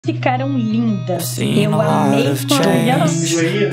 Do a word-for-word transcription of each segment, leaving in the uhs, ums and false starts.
Ficaram lindas. Eu amei todas.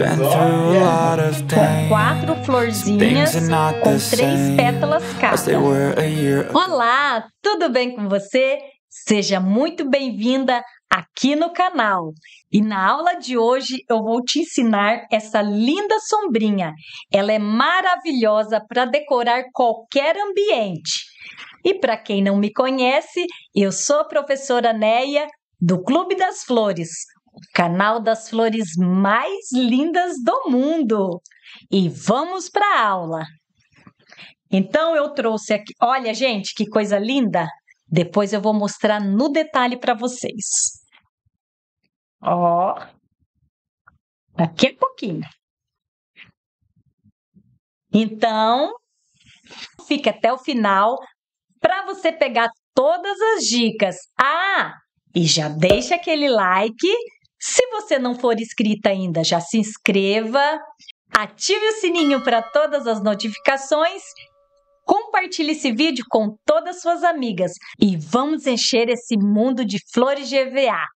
Com quatro florzinhas com três pétalas cada. Olá, tudo bem com você? Seja muito bem-vinda aqui no canal. E na aula de hoje eu vou te ensinar essa linda sombrinha. Ela é maravilhosa para decorar qualquer ambiente. E para quem não me conhece, eu sou a professora Neia, do Clube das Flores, o canal das flores mais lindas do mundo. E vamos para a aula. Então eu trouxe aqui, olha gente, que coisa linda. Depois eu vou mostrar no detalhe para vocês. Ó, daqui a pouquinho. Então, fique até o final para você pegar todas as dicas. Ah, e já deixa aquele like. Se você não for inscrita ainda, já se inscreva. Ative o sininho para todas as notificações. Compartilhe esse vídeo com todas as suas amigas. E vamos encher esse mundo de flores de E V A.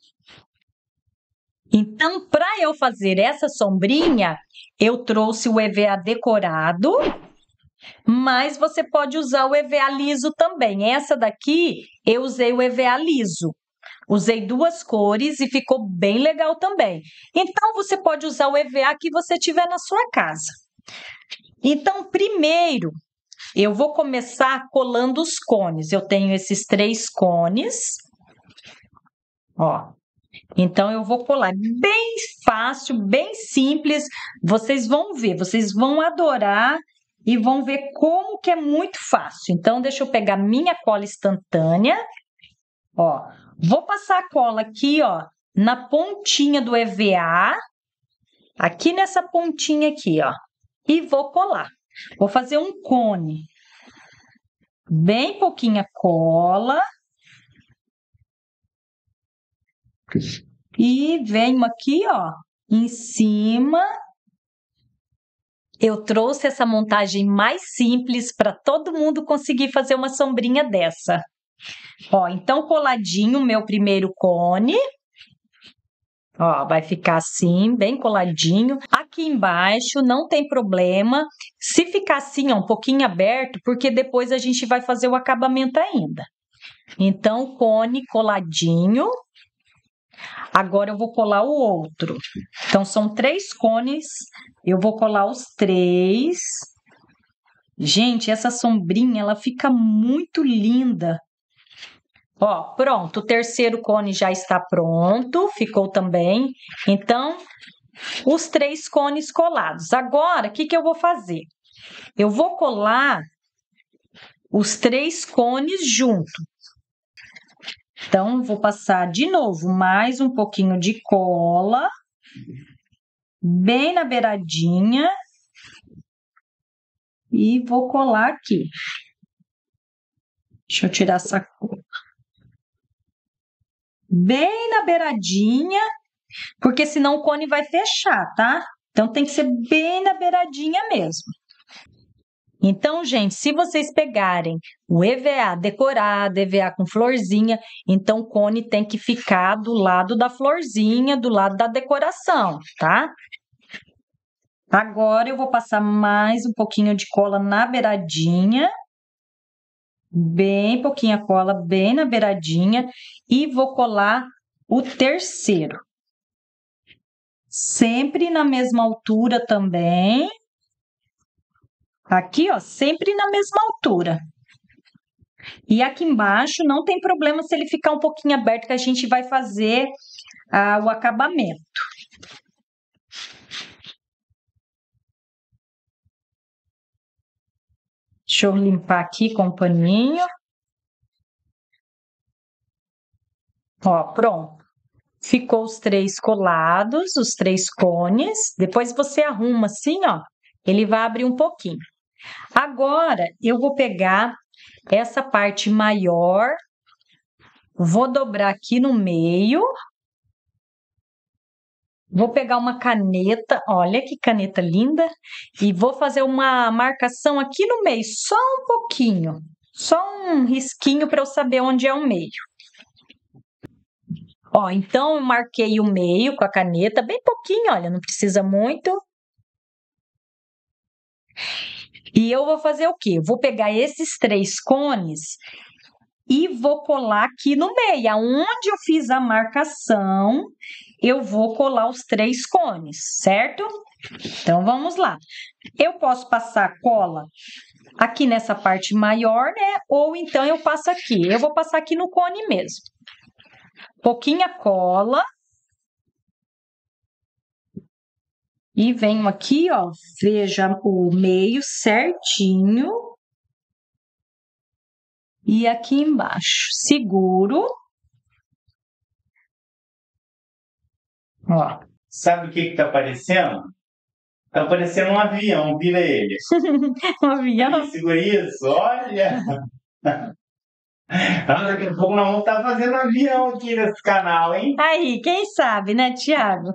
Então, para eu fazer essa sombrinha, eu trouxe o E V A decorado. Mas você pode usar o E V A liso também. Essa daqui, eu usei o E V A liso. Usei duas cores e ficou bem legal também. Então, você pode usar o E V A que você tiver na sua casa. Então, primeiro, eu vou começar colando os cones. Eu tenho esses três cones. Ó. Então, eu vou colar bem fácil, bem simples. Vocês vão ver, vocês vão adorar e vão ver como que é muito fácil. Então, deixa eu pegar minha cola instantânea. Ó, vou passar a cola aqui, ó, na pontinha do E V A, aqui nessa pontinha aqui, ó, e vou colar. Vou fazer um cone, bem pouquinha cola, e venho aqui, ó, em cima. Eu trouxe essa montagem mais simples para todo mundo conseguir fazer uma sombrinha dessa. Ó, então coladinho o meu primeiro cone. Ó, vai ficar assim, bem coladinho. Aqui embaixo não tem problema se ficar assim, ó, um pouquinho aberto, porque depois a gente vai fazer o acabamento ainda. Então, cone coladinho. Agora eu vou colar o outro. Então, são três cones. Eu vou colar os três. Gente, essa sombrinha, ela fica muito linda. Ó, pronto, o terceiro cone já está pronto, ficou também. Então, os três cones colados. Agora, o que que eu vou fazer? Eu vou colar os três cones junto. Então, vou passar de novo mais um pouquinho de cola, bem na beiradinha. E vou colar aqui. Deixa eu tirar essa cor. Bem na beiradinha, porque senão o cone vai fechar, tá? Então, tem que ser bem na beiradinha mesmo. Então, gente, se vocês pegarem o E V A decorado, E V A com florzinha, então o cone tem que ficar do lado da florzinha, do lado da decoração, tá? Agora, eu vou passar mais um pouquinho de cola na beiradinha. Bem pouquinha cola, bem na beiradinha. E vou colar o terceiro. Sempre na mesma altura também. Aqui, ó, sempre na mesma altura. E aqui embaixo não tem problema se ele ficar um pouquinho aberto, que a gente vai fazer ah, o acabamento. Deixa eu limpar aqui com o paninho. Ó, pronto. Ficou os três colados, os três cones. Depois você arruma assim, ó. Ele vai abrir um pouquinho. Agora, eu vou pegar essa parte maior. Vou dobrar aqui no meio. Vou pegar uma caneta, olha que caneta linda, e vou fazer uma marcação aqui no meio, só um pouquinho, só um risquinho para eu saber onde é o meio. Ó, então eu marquei o meio com a caneta, bem pouquinho, olha, não precisa muito. E eu vou fazer o quê? Vou pegar esses três cones e vou colar aqui no meio. Aonde eu fiz a marcação, eu vou colar os três cones, certo? Então, vamos lá. Eu posso passar cola aqui nessa parte maior, né? Ou então eu passo aqui. Eu vou passar aqui no cone mesmo. Pouquinha cola. E venho aqui, ó, veja o meio certinho. E aqui embaixo, seguro. Ó. Sabe o que que tá parecendo? Tá parecendo um avião, vira ele. Um avião? Segura isso, olha! Ah, daqui a pouco nós vamos estar fazendo avião aqui nesse canal, hein? Aí, quem sabe, né, Thiago?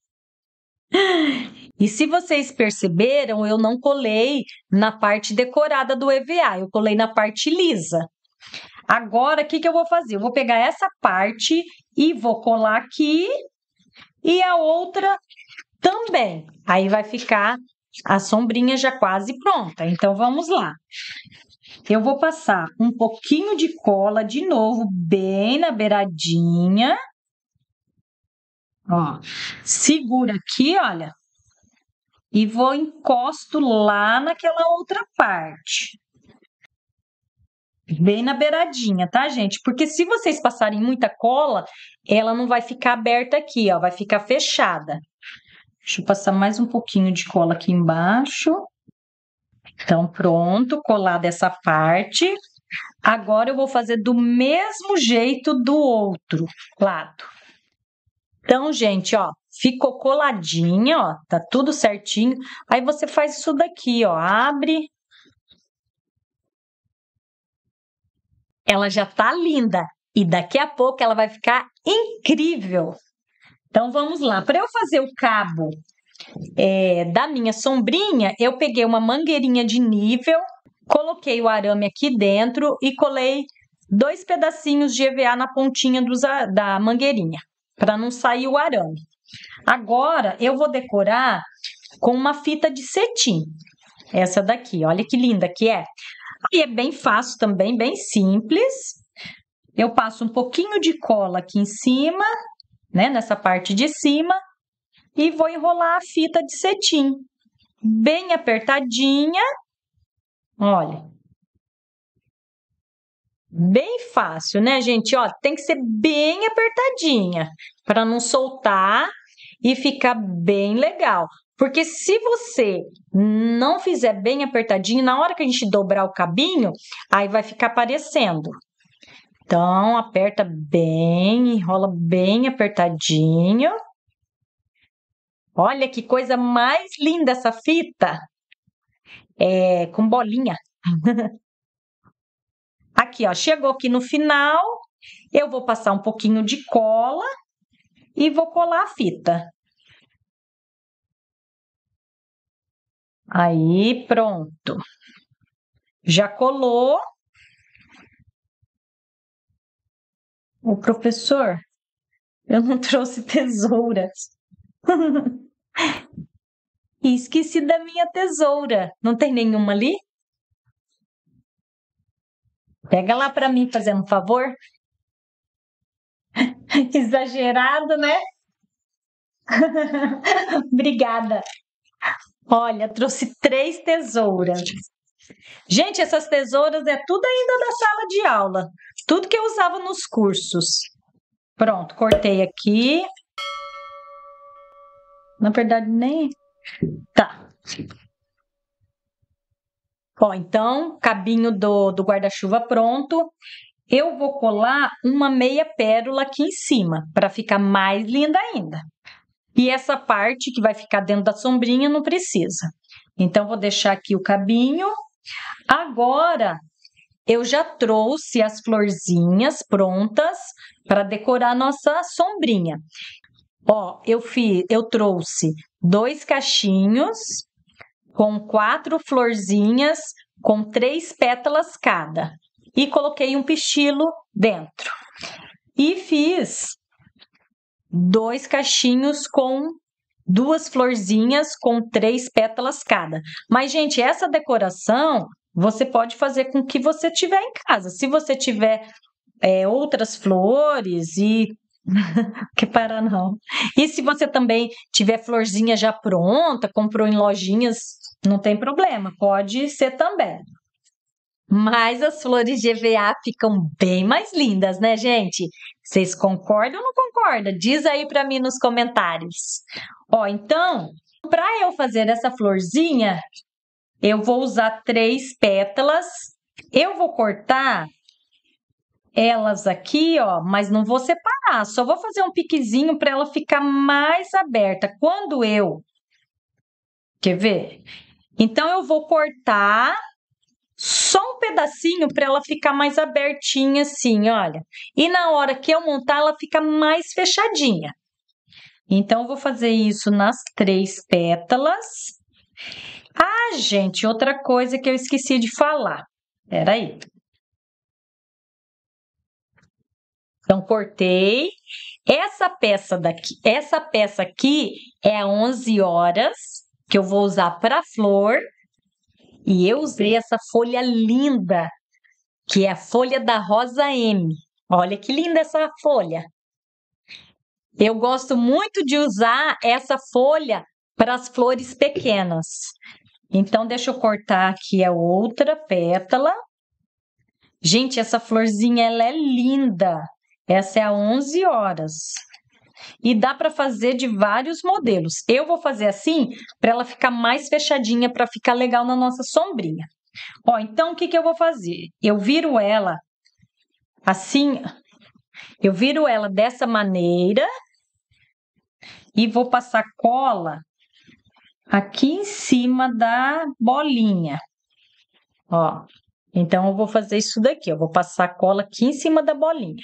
E se vocês perceberam, eu não colei na parte decorada do E V A, eu colei na parte lisa. Agora, o que que eu vou fazer? Eu vou pegar essa parte e vou colar aqui e a outra também. Aí vai ficar a sombrinha já quase pronta. Então, vamos lá. Eu vou passar um pouquinho de cola de novo, bem na beiradinha. Ó, segura aqui, olha. E vou encosto lá naquela outra parte. Bem na beiradinha, tá, gente? Porque se vocês passarem muita cola, ela não vai ficar aberta aqui, ó. Vai ficar fechada. Deixa eu passar mais um pouquinho de cola aqui embaixo. Então, pronto, colada essa parte. Agora, eu vou fazer do mesmo jeito do outro lado. Então, gente, ó, ficou coladinha, ó, tá tudo certinho. Aí, você faz isso daqui, ó, abre. Ela já tá linda e daqui a pouco ela vai ficar incrível. Então, vamos lá. Para eu fazer o cabo é, da minha sombrinha, eu peguei uma mangueirinha de nível, coloquei o arame aqui dentro e colei dois pedacinhos de E V A na pontinha dos, da mangueirinha, para não sair o arame. Agora, eu vou decorar com uma fita de cetim. Essa daqui, olha que linda que é. E é bem fácil também, bem simples. Eu passo um pouquinho de cola aqui em cima, né, nessa parte de cima, e vou enrolar a fita de cetim. Bem apertadinha. Olha. Bem fácil, né, gente? Ó, tem que ser bem apertadinha para não soltar e ficar bem legal. Porque se você não fizer bem apertadinho, na hora que a gente dobrar o cabinho, aí vai ficar aparecendo. Então, aperta bem, enrola bem apertadinho. Olha que coisa mais linda essa fita. É, com bolinha. Aqui, ó, chegou aqui no final, eu vou passar um pouquinho de cola e vou colar a fita. Aí, pronto. Já colou. O professor, eu não trouxe tesouras. E esqueci da minha tesoura. Não tem nenhuma ali? Pega lá para mim, fazendo um favor. Exagerado, né? Obrigada. Olha, trouxe três tesouras. Gente, essas tesouras é tudo ainda da sala de aula. Tudo que eu usava nos cursos. Pronto, cortei aqui. Na verdade, nem... Tá. Ó, então, cabinho do, do guarda-chuva pronto. Eu vou colar uma meia pérola aqui em cima, para ficar mais linda ainda. E essa parte que vai ficar dentro da sombrinha não precisa. Então, vou deixar aqui o cabinho. Agora, eu já trouxe as florzinhas prontas para decorar a nossa sombrinha. Ó, eu fiz, eu trouxe dois cachinhos com quatro florzinhas com três pétalas cada. E coloquei um pistilo dentro. E fiz dois cachinhos com duas florzinhas com três pétalas cada. Mas, gente, essa decoração você pode fazer com o que você tiver em casa. Se você tiver é, outras flores e... que para não. E se você também tiver florzinha já pronta, comprou em lojinhas, não tem problema, pode ser também. Mas as flores de E V A ficam bem mais lindas, né, gente? Vocês concordam ou não concordam? Diz aí para mim nos comentários. Ó, então, para eu fazer essa florzinha, eu vou usar três pétalas. Eu vou cortar elas aqui, ó, mas não vou separar. Só vou fazer um piquezinho para ela ficar mais aberta. Quando eu... Quer ver? Então, eu vou cortar... só um pedacinho para ela ficar mais abertinha assim, olha. E na hora que eu montar, ela fica mais fechadinha. Então, eu vou fazer isso nas três pétalas. Ah, gente, outra coisa que eu esqueci de falar. Espera aí. Então, cortei. Essa peça daqui, essa peça aqui é a onze horas, que eu vou usar para flor. E eu usei essa folha linda, que é a folha da Rosa M. Olha que linda essa folha. Eu gosto muito de usar essa folha para as flores pequenas. Então, deixa eu cortar aqui a outra pétala. Gente, essa florzinha, ela é linda. Essa é a onze horas. E dá para fazer de vários modelos. Eu vou fazer assim, para ela ficar mais fechadinha, para ficar legal na nossa sombrinha. Ó, então, o que que eu vou fazer? Eu viro ela assim, eu viro ela dessa maneira e vou passar cola aqui em cima da bolinha. Ó, então, eu vou fazer isso daqui, eu vou passar cola aqui em cima da bolinha.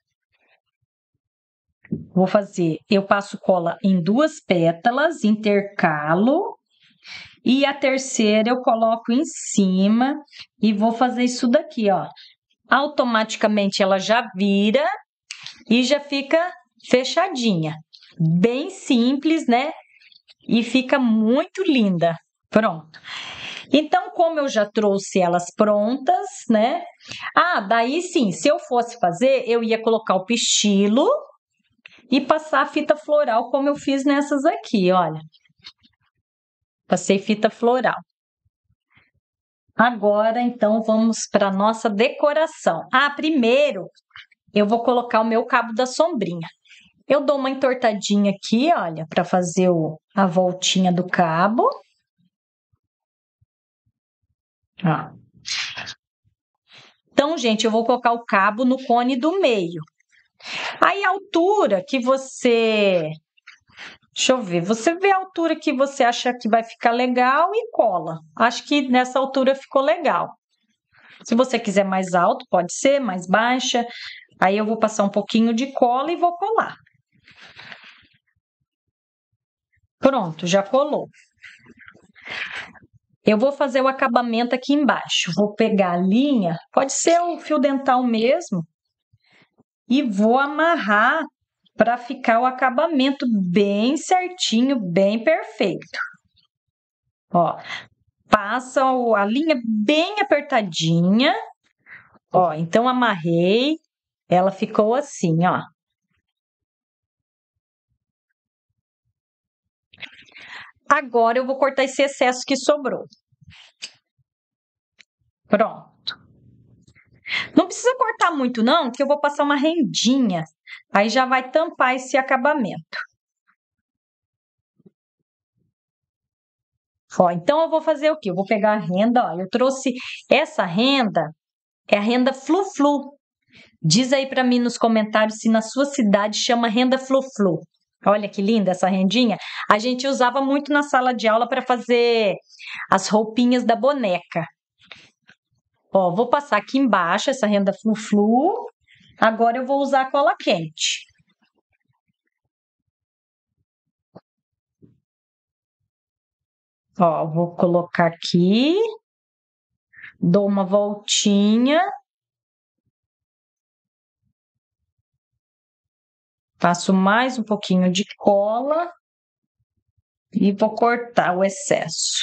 Vou fazer, eu passo cola em duas pétalas, intercalo, e a terceira eu coloco em cima e vou fazer isso daqui, ó. Automaticamente ela já vira e já fica fechadinha. Bem simples, né? E fica muito linda. Pronto. Então, como eu já trouxe elas prontas, né? Ah, daí sim, se eu fosse fazer, eu ia colocar o pistilo e passar a fita floral, como eu fiz nessas aqui, olha. Passei fita floral. Agora, então, vamos para a nossa decoração. Ah, primeiro, eu vou colocar o meu cabo da sombrinha. Eu dou uma entortadinha aqui, olha, para fazer o, a voltinha do cabo. Ó. Então, gente, eu vou colocar o cabo no cone do meio. Aí, a altura que você... Deixa eu ver, você vê a altura que você acha que vai ficar legal e cola. Acho que nessa altura ficou legal. Se você quiser mais alto, pode ser, mais baixa. Aí eu vou passar um pouquinho de cola e vou colar. Pronto, já colou. Eu vou fazer o acabamento aqui embaixo. Vou pegar a linha, pode ser o fio dental mesmo, e vou amarrar para ficar o acabamento bem certinho, bem perfeito. Ó, passa a linha bem apertadinha. Ó, então amarrei, ela ficou assim, ó. Agora eu vou cortar esse excesso que sobrou. Pronto. Não precisa cortar muito não, que eu vou passar uma rendinha. Aí já vai tampar esse acabamento. Ó, então eu vou fazer o quê? Eu vou pegar a renda, ó. Eu trouxe essa renda, é a renda Flu-Flu. Diz aí para mim nos comentários se na sua cidade chama renda Flu-Flu. Olha que linda essa rendinha. A gente usava muito na sala de aula para fazer as roupinhas da boneca. Ó, vou passar aqui embaixo essa renda Flu-Flu. Agora eu vou usar a cola quente. Ó, vou colocar aqui. Dou uma voltinha. Passo mais um pouquinho de cola e vou cortar o excesso.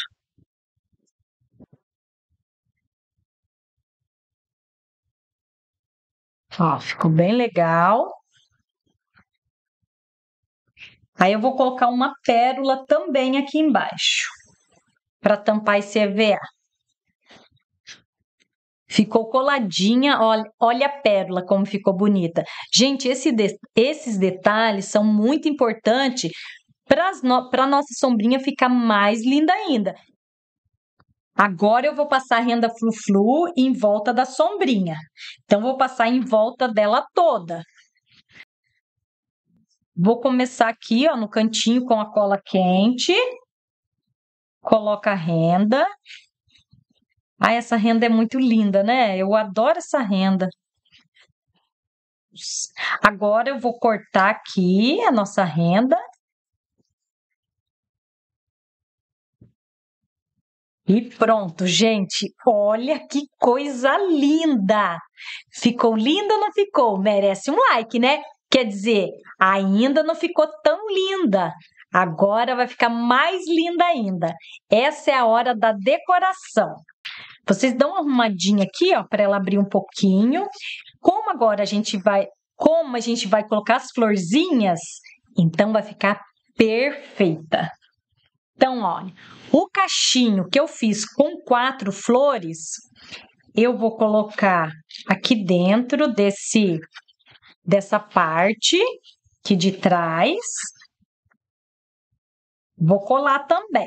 Ó, ficou bem legal. Aí eu vou colocar uma pérola também aqui embaixo, para tampar esse E V A. Ficou coladinha, olha, olha a pérola como ficou bonita. Gente, esse de, esses detalhes são muito importantes para no, a nossa sombrinha ficar mais linda ainda. Agora eu vou passar a renda flu-flu em volta da sombrinha. Então, vou passar em volta dela toda. Vou começar aqui, ó, no cantinho com a cola quente. Coloca a renda. Ah, essa renda é muito linda, né? Eu adoro essa renda. Agora eu vou cortar aqui a nossa renda. E pronto, gente. Olha que coisa linda! Ficou linda ou não ficou? Merece um like, né? Quer dizer, ainda não ficou tão linda. Agora vai ficar mais linda ainda. Essa é a hora da decoração. Vocês dão uma arrumadinha aqui, ó, para ela abrir um pouquinho. Como agora a gente vai, como a gente vai colocar as florzinhas, então vai ficar perfeita. Então, olha, o cachinho que eu fiz com quatro flores, eu vou colocar aqui dentro desse, dessa parte aqui de trás. Vou colar também.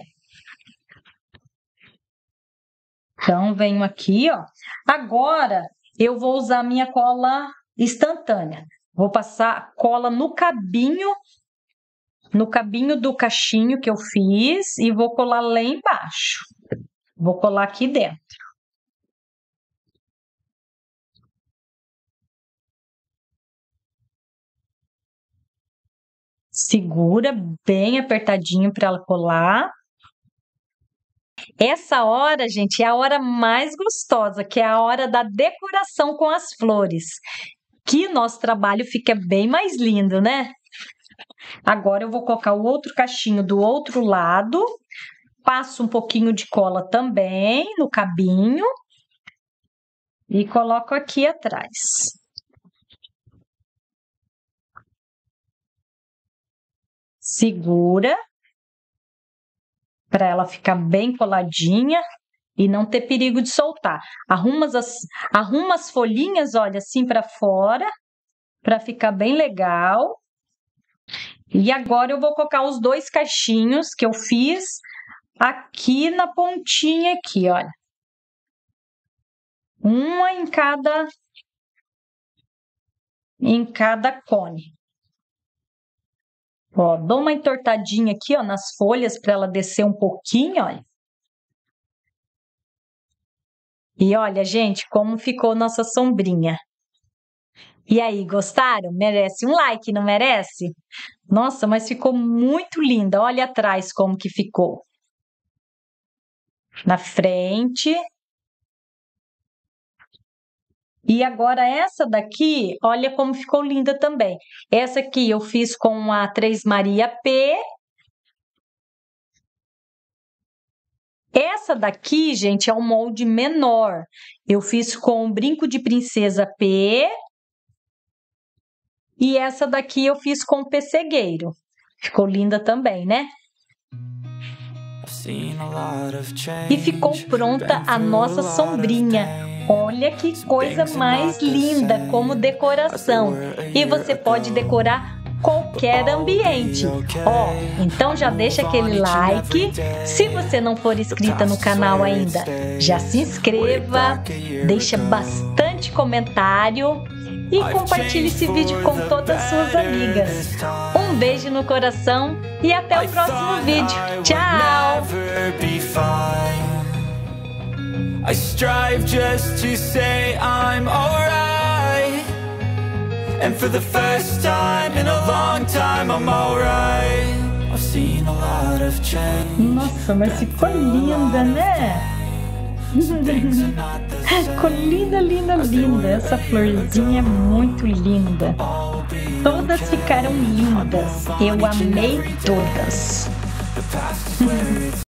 Então, venho aqui, ó. Agora, eu vou usar minha cola instantânea. Vou passar cola no cabinho, no cabinho do cachinho que eu fiz e vou colar lá embaixo. Vou colar aqui dentro. Segura bem apertadinho para ela colar. Essa hora, gente, é a hora mais gostosa, que é a hora da decoração com as flores. Que nosso trabalho fica bem mais lindo, né? Agora eu vou colocar o outro cachinho do outro lado. Passo um pouquinho de cola também no cabinho. E coloco aqui atrás. Segura. Para ela ficar bem coladinha e não ter perigo de soltar. Arruma as, arruma as folhinhas, olha, assim para fora, para ficar bem legal. E agora eu vou colocar os dois cachinhos que eu fiz aqui na pontinha aqui, olha. Uma em cada, em cada cone. Ó, dou uma entortadinha aqui, ó, nas folhas para ela descer um pouquinho, olha. E olha, gente, como ficou nossa sombrinha. E aí, gostaram? Merece um like, não merece? Nossa, mas ficou muito linda. Olha atrás como que ficou. Na frente. E agora essa daqui, olha como ficou linda também. Essa aqui eu fiz com a Três Maria P. Essa daqui, gente, é um molde menor. Eu fiz com o Brinco de Princesa P. E essa daqui eu fiz com o Pessegueiro. Ficou linda também, né? E ficou pronta a nossa sombrinha. Olha que coisa mais linda como decoração. E você pode decorar qualquer ambiente. Ó, então já deixa aquele like. Se você não for inscrita no canal ainda, já se inscreva, deixa bastante comentário e compartilhe esse vídeo com todas as suas amigas. Um beijo no coração e até o próximo vídeo. Tchau! I strive just to say I'm alright. And for the first time in a long time I'm alright. I've seen a lot of change. Nossa, mas ficou linda, né? Ficou linda, linda, linda. Essa florzinha é muito linda. Todas ficaram lindas. Eu amei todas.